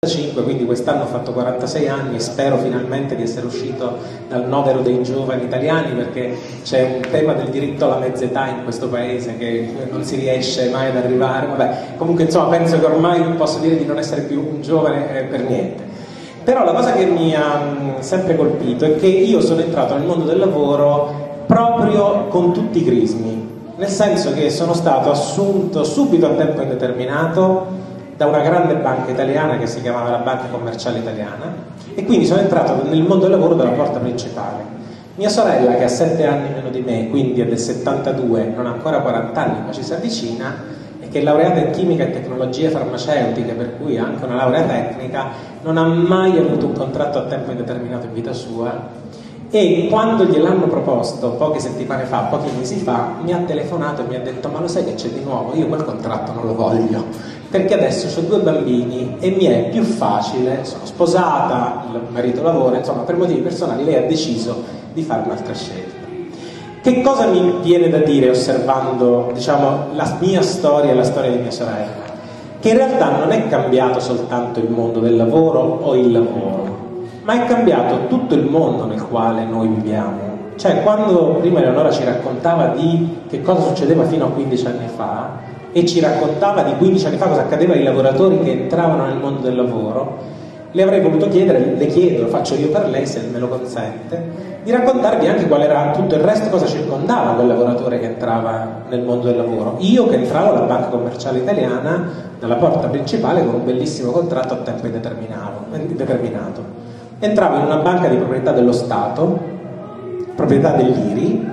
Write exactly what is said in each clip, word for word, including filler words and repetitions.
quindi quest'anno ho fatto quarantasei anni e spero finalmente di essere uscito dal novero dei giovani italiani, perché c'è un tema del diritto alla mezza età in questo paese che non si riesce mai ad arrivare. Vabbè, comunque insomma penso che ormai posso dire di non essere più un giovane eh, per niente. Però la cosa che mi ha mh, sempre colpito è che io sono entrato nel mondo del lavoro proprio con tutti i crismi, nel senso che sono stato assunto subito a tempo indeterminato da una grande banca italiana che si chiamava la Banca Commerciale Italiana, e quindi sono entrato nel mondo del lavoro dalla porta principale. Mia sorella, che ha sette anni meno di me, quindi è del settantadue, non ha ancora quaranta anni ma ci si avvicina, e che è laureata in chimica e tecnologie farmaceutiche, per cui ha anche una laurea tecnica, non ha mai avuto un contratto a tempo indeterminato in vita sua, e quando gliel'hanno proposto poche settimane fa, pochi mesi fa, mi ha telefonato e mi ha detto: ma lo sai che c'è di nuovo? Io quel contratto non lo voglio, perché adesso ho due bambini e mi è più facile, sono sposata, il marito lavora, insomma per motivi personali lei ha deciso di fare un'altra scelta. Che cosa mi viene da dire osservando, diciamo, la mia storia e la storia di mia sorella? Che in realtà non è cambiato soltanto il mondo del lavoro o il lavoro, ma è cambiato tutto il mondo nel quale noi viviamo. Cioè, quando prima Eleonora ci raccontava di che cosa succedeva fino a quindici anni fa, e ci raccontava di quindici anni fa cosa accadeva ai lavoratori che entravano nel mondo del lavoro, le avrei voluto chiedere, le chiedo, lo faccio io per lei se me lo consente, di raccontarvi anche qual era tutto il resto, cosa circondava quel lavoratore che entrava nel mondo del lavoro. Io che entravo alla Banca Commerciale Italiana dalla porta principale con un bellissimo contratto a tempo indeterminato. Entravo in una banca di proprietà dello Stato, proprietà dell'I R I,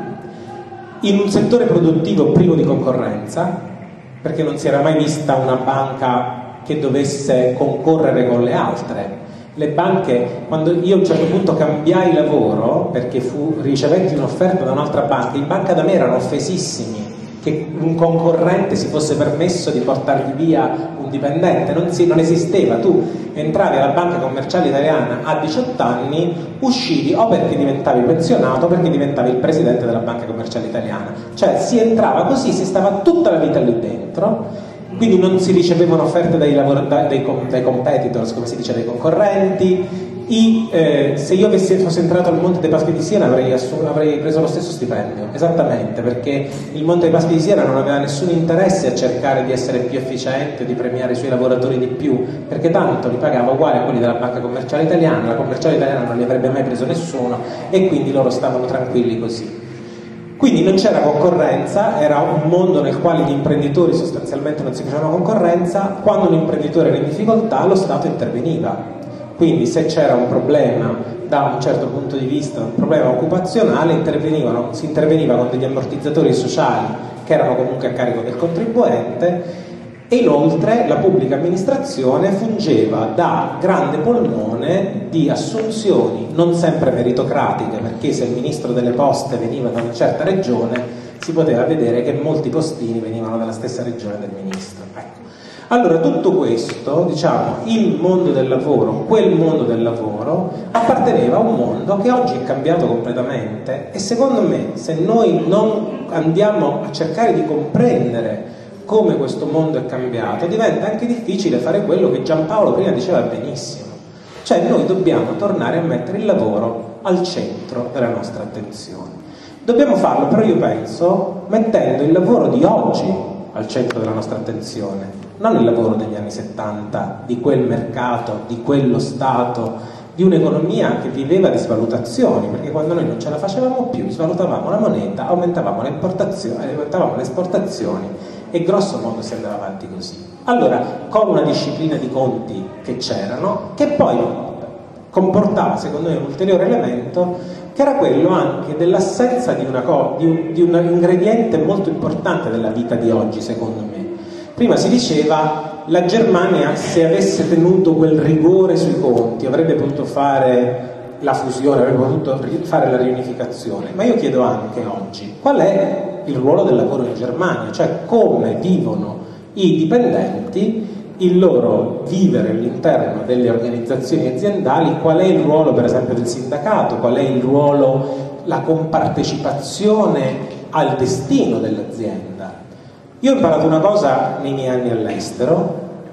in un settore produttivo privo di concorrenza, perché non si era mai vista una banca che dovesse concorrere con le altre. Le banche, quando io a un certo punto cambiai lavoro, perché fu, ricevetti un'offerta da un'altra banca, in banca da me erano offesissimi che un concorrente si fosse permesso di portargli via un dipendente. Non, si, non esisteva. Tu entravi alla Banca Commerciale Italiana a diciotto anni, uscivi o perché diventavi pensionato o perché diventavi il presidente della Banca Commerciale Italiana. Cioè si entrava così, si stava tutta la vita lì dentro, quindi non si ricevevano offerte dai, lavor- dai, dai, dai competitors, come si dice, dai concorrenti. I, eh, se io avessi, fossi entrato al Monte dei Paschi di Siena avrei, assun- avrei preso lo stesso stipendio, esattamente, perché il Monte dei Paschi di Siena non aveva nessun interesse a cercare di essere più efficiente, di premiare i suoi lavoratori di più, perché tanto li pagava uguali a quelli della Banca Commerciale Italiana, la Commerciale Italiana non li avrebbe mai preso nessuno e quindi loro stavano tranquilli così. Quindi non c'era concorrenza, era un mondo nel quale gli imprenditori sostanzialmente non si facevano concorrenza. Quando un imprenditore era in difficoltà lo Stato interveniva. Quindi se c'era un problema da un certo punto di vista, un problema occupazionale, intervenivano, si interveniva con degli ammortizzatori sociali che erano comunque a carico del contribuente, e inoltre la pubblica amministrazione fungeva da grande polmone di assunzioni non sempre meritocratiche, perché se il ministro delle poste veniva da una certa regione si poteva vedere che molti postini venivano dalla stessa regione del ministro. Ecco. Allora tutto questo, diciamo, il mondo del lavoro, quel mondo del lavoro apparteneva a un mondo che oggi è cambiato completamente, e secondo me se noi non andiamo a cercare di comprendere come questo mondo è cambiato, diventa anche difficile fare quello che Giampaolo prima diceva benissimo, cioè noi dobbiamo tornare a mettere il lavoro al centro della nostra attenzione. Dobbiamo farlo, però io penso, mettendo il lavoro di oggi al centro della nostra attenzione, non il lavoro degli anni settanta, di quel mercato, di quello Stato, di un'economia che viveva di svalutazioni, perché quando noi non ce la facevamo più, svalutavamo la moneta, aumentavamo le importazioni, aumentavamo le esportazioni, e grosso modo si andava avanti così. Allora, con una disciplina di conti che c'erano, che poi comportava, secondo me, un ulteriore elemento, che era quello anche dell'assenza di, una co- di, un, di un ingrediente molto importante della vita di oggi, secondo me. Prima si diceva la Germania, se avesse tenuto quel rigore sui conti, avrebbe potuto fare la fusione, avrebbe potuto fare la riunificazione, ma io chiedo anche oggi qual è il ruolo del lavoro in Germania, cioè come vivono i dipendenti il loro vivere all'interno delle organizzazioni aziendali, qual è il ruolo per esempio del sindacato, qual è il ruolo, la compartecipazione al destino dell'azienda. Io ho imparato una cosa nei miei anni all'estero,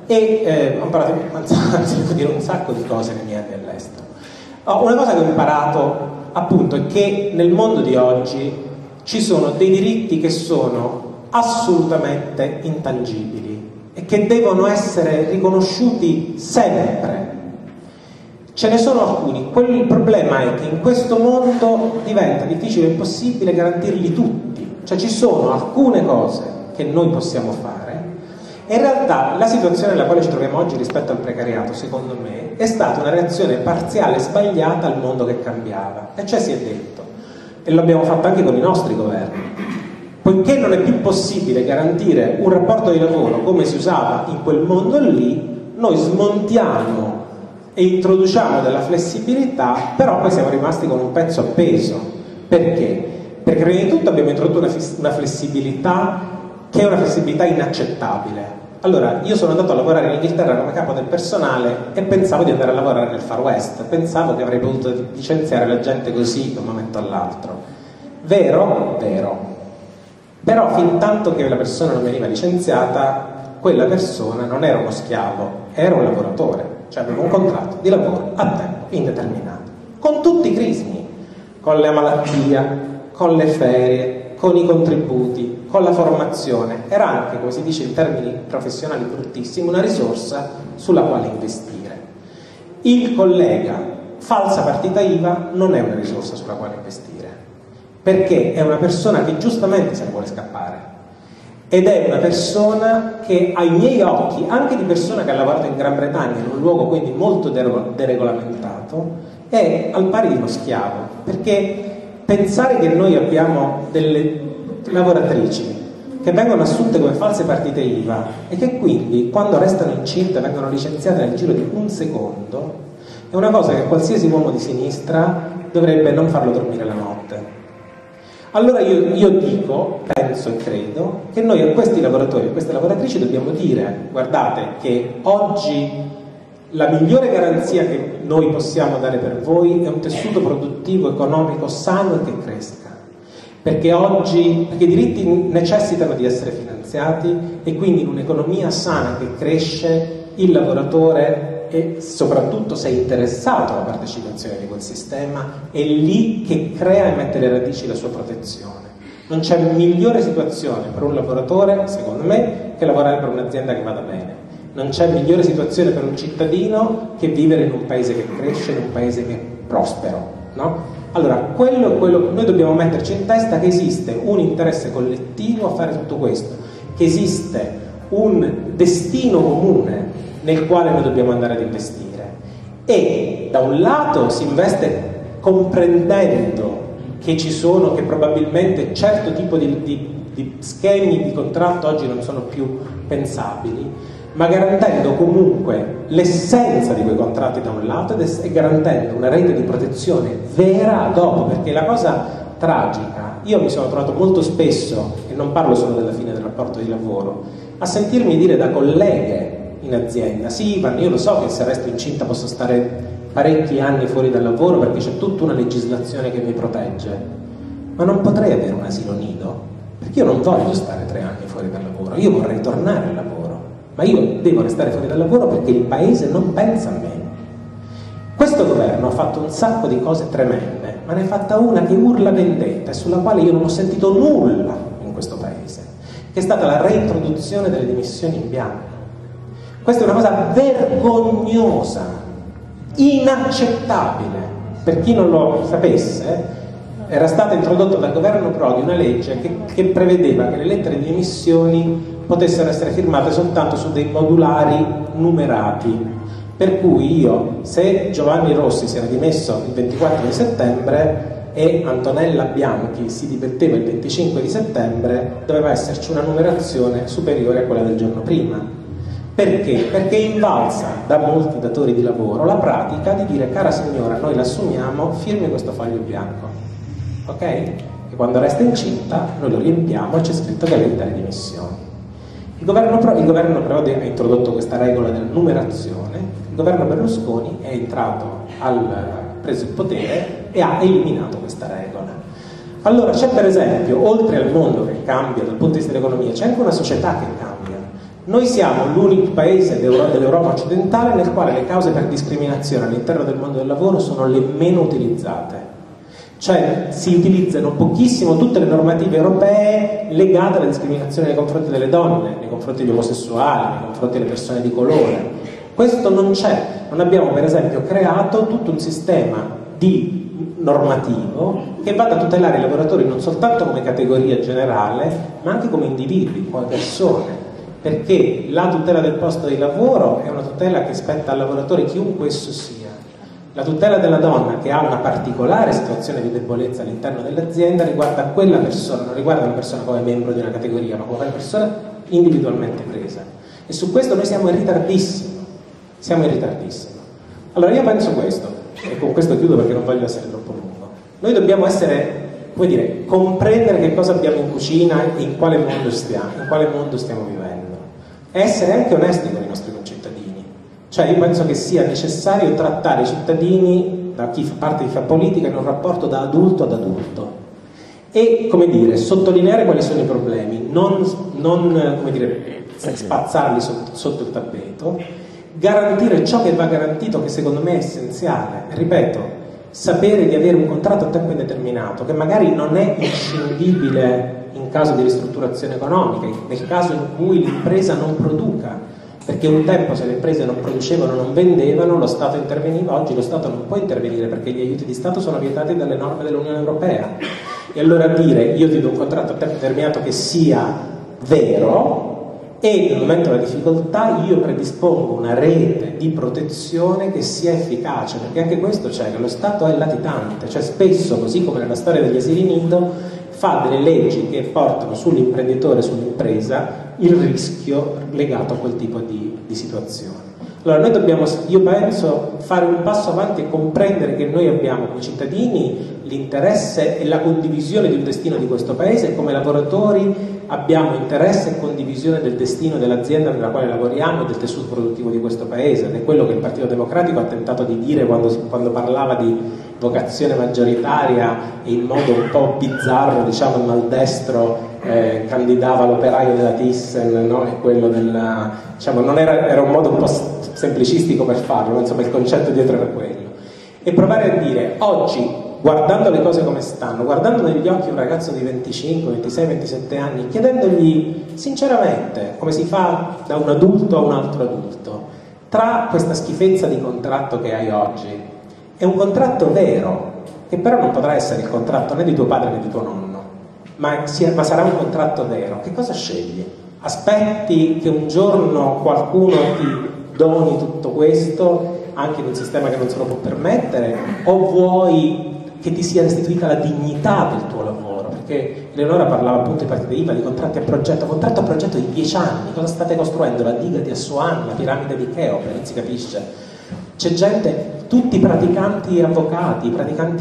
e eh, ho imparato anzi, devo dire un sacco di cose nei miei anni all'estero. Oh, una cosa che ho imparato appunto è che nel mondo di oggi ci sono dei diritti che sono assolutamente intangibili e che devono essere riconosciuti sempre. Ce ne sono alcuni. Il problema è che in questo mondo diventa difficile e impossibile garantirli tutti, cioè ci sono alcune cose che noi possiamo fare e in realtà la situazione nella quale ci troviamo oggi rispetto al precariato, secondo me, è stata una reazione parziale e sbagliata al mondo che cambiava. E cioè si è detto, e lo abbiamo fatto anche con i nostri governi, poiché non è più possibile garantire un rapporto di lavoro come si usava in quel mondo lì, noi smontiamo e introduciamo della flessibilità, però poi siamo rimasti con un pezzo appeso. Perché? Perché prima di tutto abbiamo introdotto una, una flessibilità che è una flessibilità inaccettabile. Allora, io sono andato a lavorare in Inghilterra come capo del personale e pensavo di andare a lavorare nel Far West, pensavo che avrei potuto licenziare la gente così da un momento all'altro. Vero? Vero. Però fin tanto che la persona non veniva licenziata, quella persona non era uno schiavo, era un lavoratore, cioè aveva un contratto di lavoro a tempo indeterminato, con tutti i crismi, con la malattia, con le ferie, con i contributi, con la formazione. Era anche, come si dice in termini professionali bruttissimi, una risorsa sulla quale investire. Il collega falsa partita I V A non è una risorsa sulla quale investire, perché è una persona che giustamente se ne vuole scappare ed è una persona che ai miei occhi, anche di persona che ha lavorato in Gran Bretagna in un luogo quindi molto deregolamentato, è al pari di uno schiavo, perché pensare che noi abbiamo delle lavoratrici che vengono assunte come false partite I V A e che quindi quando restano incinte vengono licenziate nel giro di un secondo è una cosa che qualsiasi uomo di sinistra dovrebbe non farlo dormire la notte. Allora io, io dico, penso e credo che noi a questi lavoratori e a queste lavoratrici dobbiamo dire: guardate che oggi la migliore garanzia che noi possiamo dare per voi è un tessuto produttivo, economico, sano e che cresca. Perché oggi, perché i diritti necessitano di essere finanziati e quindi in un'economia sana che cresce il lavoratore, e soprattutto se è interessato alla partecipazione di quel sistema, è lì che crea e mette le radici la sua protezione. Non c'è migliore situazione per un lavoratore, secondo me, che lavorare per un'azienda che vada bene. Non c'è migliore situazione per un cittadino che vivere in un paese che cresce, in un paese che è prospero, no? Allora, quello, quello, noi dobbiamo metterci in testa che esiste un interesse collettivo a fare tutto questo, che esiste un destino comune nel quale noi dobbiamo andare ad investire e da un lato si investe comprendendo che ci sono, che probabilmente certo tipo di, di, di schemi di contratto oggi non sono più pensabili, ma garantendo comunque l'essenza di quei contratti da un lato e garantendo una rete di protezione vera dopo, perché la cosa tragica, io mi sono trovato molto spesso, e non parlo solo della fine del rapporto di lavoro, a sentirmi dire da colleghe in azienda: sì Ivan, io lo so che se resto incinta posso stare parecchi anni fuori dal lavoro perché c'è tutta una legislazione che mi protegge, ma non potrei avere un asilo nido, perché io non voglio stare tre anni fuori dal lavoro, io vorrei tornare al lavoro, ma io devo restare fuori dal lavoro perché il paese non pensa a me. Questo governo ha fatto un sacco di cose tremende, ma ne ha fatta una che urla vendetta e sulla quale io non ho sentito nulla in questo paese, che è stata la reintroduzione delle dimissioni in bianco. Questa è una cosa vergognosa, inaccettabile. Per chi non lo sapesse, era stata introdotta dal governo Prodi una legge che, che prevedeva che le lettere di dimissioni potessero essere firmate soltanto su dei modulari numerati, per cui io, se Giovanni Rossi si era dimesso il ventiquattro di settembre e Antonella Bianchi si dimetteva il venticinque di settembre, doveva esserci una numerazione superiore a quella del giorno prima. Perché? Perché è invalsa da molti datori di lavoro la pratica di dire: cara signora, noi l'assumiamo, firmi questo foglio bianco, ok? E quando resta incinta noi lo riempiamo e c'è scritto che deve dare dimissioni. Il governo, il governo Prodi ha introdotto questa regola della numerazione, il governo Berlusconi è entrato al preso il potere e ha eliminato questa regola. Allora c'è per esempio, oltre al mondo che cambia dal punto di vista dell'economia, c'è anche una società che cambia. Noi siamo l'unico paese dell'Europa occidentale nel quale le cause per discriminazione all'interno del mondo del lavoro sono le meno utilizzate. Cioè si utilizzano pochissimo tutte le normative europee legate alla discriminazione nei confronti delle donne, nei confronti degli omosessuali, nei confronti delle persone di colore. Questo non c'è. Non abbiamo per esempio creato tutto un sistema di normativo che vada a tutelare i lavoratori non soltanto come categoria generale, ma anche come individui, come persone. Perché la tutela del posto di lavoro è una tutela che spetta al lavoratore, chiunque esso sia. La tutela della donna che ha una particolare situazione di debolezza all'interno dell'azienda riguarda quella persona, non riguarda una persona come membro di una categoria, ma come una persona individualmente presa. E su questo noi siamo in ritardissimo, siamo in ritardissimo. Allora io penso questo, e con questo chiudo perché non voglio essere troppo lungo. Noi dobbiamo essere, come dire, comprendere che cosa abbiamo in cucina e in quale mondo stiamo, in quale mondo stiamo vivendo. E essere anche onesti con i nostri concittadini. Cioè io penso che sia necessario trattare i cittadini, da chi fa parte di fa politica, in un rapporto da adulto ad adulto e, come dire, sottolineare quali sono i problemi, non, non come dire, spazzarli sotto, sotto il tappeto, garantire ciò che va garantito, che secondo me è essenziale. Ripeto, sapere di avere un contratto a tempo indeterminato, che magari non è inscindibile in caso di ristrutturazione economica, nel caso in cui l'impresa non produca. Perché un tempo se le imprese non producevano, non vendevano, lo Stato interveniva. Oggi lo Stato non può intervenire perché gli aiuti di Stato sono vietati dalle norme dell'Unione Europea. E allora dire io ti do un contratto a tempo determinato che sia vero, e nel momento della difficoltà io predispongo una rete di protezione che sia efficace, perché anche questo c'è, che lo Stato è latitante, cioè spesso, così come nella storia degli asili nido, fa delle leggi che portano sull'imprenditore, sull'impresa, il rischio legato a quel tipo di, di situazione. Allora noi dobbiamo, io penso, fare un passo avanti e comprendere che noi abbiamo come cittadini l'interesse e la condivisione di un destino di questo paese, e come lavoratori abbiamo interesse e condivisione del destino dell'azienda nella quale lavoriamo e del tessuto produttivo di questo paese, ed è quello che il Partito Democratico ha tentato di dire quando, quando parlava di vocazione maggioritaria e in modo un po' bizzarro, diciamo maldestro, eh, candidava l'operaio della Thyssen, no? E quello della, diciamo, non era, era un modo un po' semplicistico per farlo, ma insomma il concetto dietro era quello. E provare a dire oggi, guardando le cose come stanno, guardando negli occhi un ragazzo di venticinque, ventisei, ventisette anni, chiedendogli sinceramente come si fa da un adulto a un altro adulto, tra questa schifezza di contratto che hai oggi e un contratto vero, che però non potrà essere il contratto né di tuo padre né di tuo nonno, ma, sia, ma sarà un contratto vero, che cosa scegli? Aspetti che un giorno qualcuno ti doni tutto questo anche in un sistema che non se lo può permettere, o vuoi che ti sia restituita la dignità del tuo lavoro? Perché Eleonora parlava appunto di partite I V A, di contratti a progetto, contratto a progetto di dieci anni, cosa state costruendo? La diga di Assuan, la piramide di Cheope, non si capisce. C'è gente, tutti praticanti avvocati,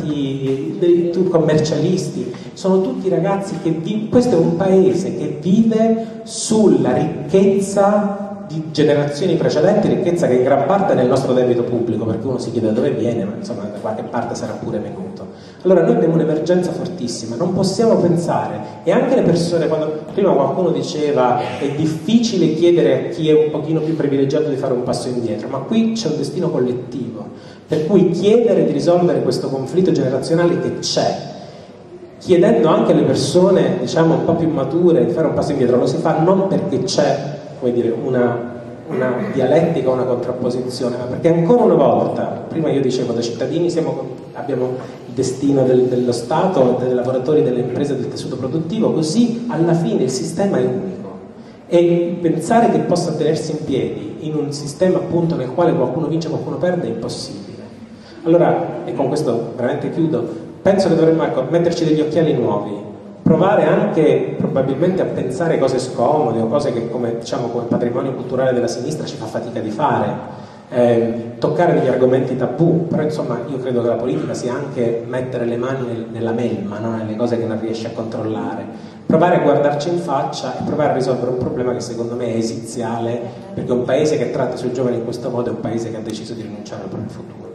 praticanti commercialisti, sono tutti ragazzi che vivono, questo è un paese che vive sulla ricchezza di generazioni precedenti, ricchezza che in gran parte è nel nostro debito pubblico, perché uno si chiede da dove viene, ma insomma da qualche parte sarà pure venuto. Allora noi abbiamo un'emergenza fortissima, non possiamo pensare, e anche le persone, quando prima qualcuno diceva è difficile chiedere a chi è un pochino più privilegiato di fare un passo indietro, ma qui c'è un destino collettivo, per cui chiedere di risolvere questo conflitto generazionale che c'è, chiedendo anche alle persone, diciamo, un po' più mature di fare un passo indietro, lo si fa non perché c'è, come dire, una, una dialettica, una contrapposizione, ma perché ancora una volta, prima io dicevo, da cittadini siamo, abbiamo il destino del, dello Stato, dei lavoratori, delle imprese, del tessuto produttivo, così alla fine il sistema è unico, e pensare che possa tenersi in piedi in un sistema appunto nel quale qualcuno vince e qualcuno perde è impossibile. Allora, e con questo veramente chiudo, penso che dovremmo, ecco, metterci degli occhiali nuovi, provare anche probabilmente a pensare cose scomode o cose che come, diciamo, come patrimonio culturale della sinistra ci fa fatica di fare, eh, toccare degli argomenti tabù, però insomma io credo che la politica sia anche mettere le mani nel, nella melma, no? Nelle cose che non riesci a controllare, provare a guardarci in faccia e provare a risolvere un problema che secondo me è esiziale, perché un paese che tratta i suoi giovani in questo modo è un paese che ha deciso di rinunciare al proprio futuro.